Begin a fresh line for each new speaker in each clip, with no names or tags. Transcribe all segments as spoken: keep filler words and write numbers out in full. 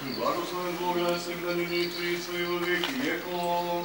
Blagosloven Bog na svegda nyní príslu i vo vieky vekov.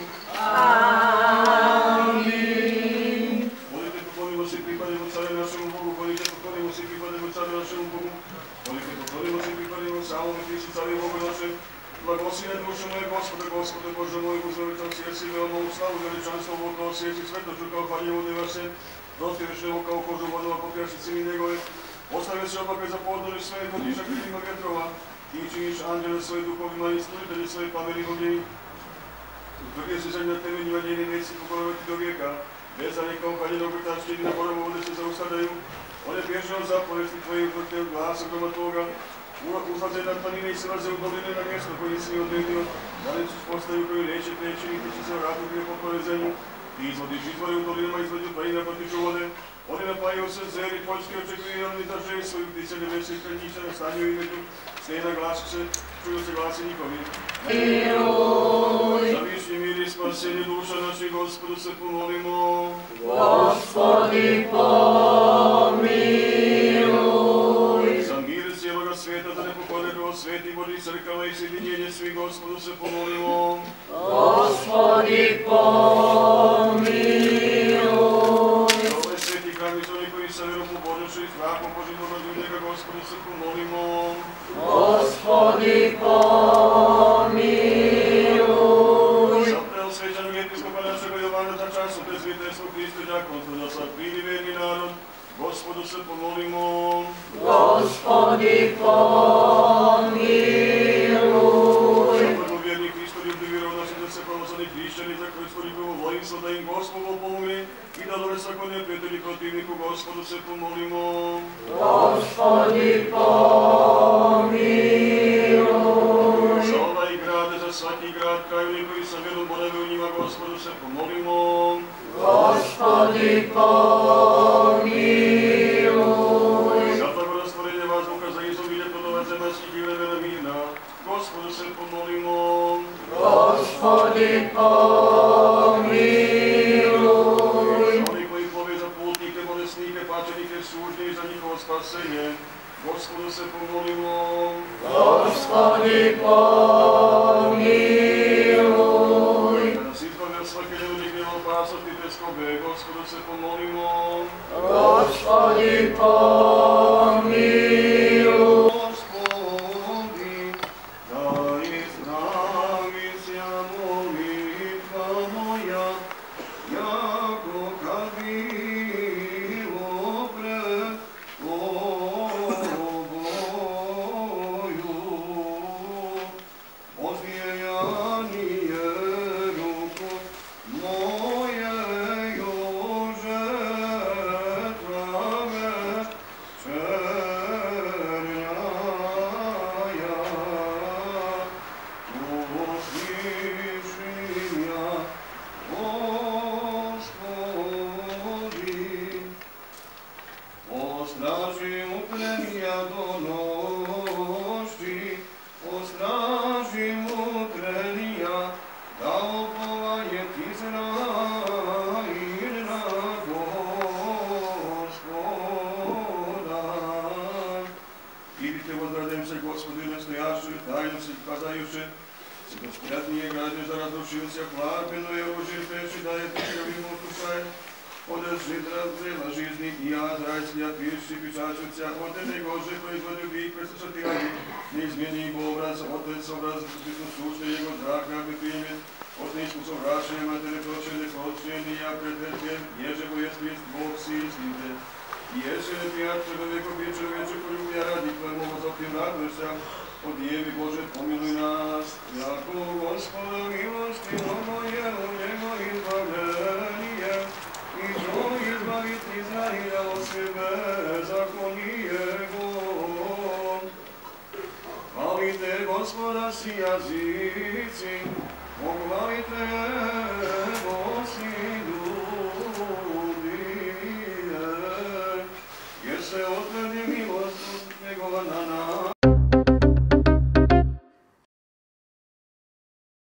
Amin.
Molite poklonimo si prípadnemu caru našemu Bogu, molite poklonimo si prípadnemu caru našemu Bogu, molite poklonimo si prípadnemu samому Kristu caru Bogu našem. Blagosine dušu moje, Gospode, Gospode Bože môj, uzdravičom si jesi veľmou slavu, veličanstvo vodnou sieti svetočuka, Pane vody vaše, roztýrečné voka, kožu vodu a popriaši si mi negove. Postavil si opakve za pohodlný svet, hodíša kríma vetrova. Ty činíš anđele svoje duchovým ani stvoriteľi svoje plameny hodiny. Tvrdie si sa na tebe divadejné veci pokolovať do vieka. Bez za niekom Pane do krtáčky, na borovú vode sa zaustadajú. One piešného zaporešli tvojich vrtev, glások doma Tvoga. Uzlazaj nad planiny si vás udoblené na miesto, koji si odvedil. Dalej si postajú, koji lieči priečiny, ty si sa vrátil k poporezeniu. Ty izvodiš izvoru dolinama, izvodil planina potiču vode. Oni napájajú sa zéry, poľské očekujú, oni držajú svoju ptice nebesných krníča, staňujú medu, stej na glásce, čujú sa gláseníkovi.
Miluj!
Za vyšný mír i spasenie duša našich, Gospodu se pomolimo.
Gospodi, pomiluj!
Za mír celoga sveta, da ne popade do sveti vody crkava i sjedinjenje svih, Gospodu se pomolimo.
Gospodi, pomiluj!
Sa vjerom u Božju i strahom Božim dođu njega, Gospodu se pomolimo.
Gospodi, pomiluj!
Za preosvećanog episkopa našega Jovana, za času prezviterstvo Hriste, đakonstvo, za sad primi verni narod, Gospodu se pomolimo.
Gospodi, pomiluj!
Za prvovjernih Hristoljublji vjerovnaši, za se pravoslavnih hrišćani, za Hristoljubljivo volinstvo, da im Gospodu pomogne i da dole svako neprijatelji protivniku, Gospodu se pomolimo.
Gospodi, pomiluj!
Za ovaj grad, za svaki grad, krajuni koji sa vjerom borave u njima, Gospodu se pomolimo.
Gospodi, pomiluj!
Za blagostvorenje vazduha, za izobilje plodova zemaljskih i vremena mirna, Gospodu se pomolimo.
Gospodi, pomiluj!
Oni koji plove za putnike, bolesnike, pačenike, sužnje i za njihovo spasenje, Gospodu se pomolimo.
Gospodi, pomiluj!
Da nas izbave od svake nevolje, gnjeva, opasnosti, teskobe, Gospodu se pomolimo.
Gospodi, pomiluj!
Gospoda si jazici, pohvalite Boga.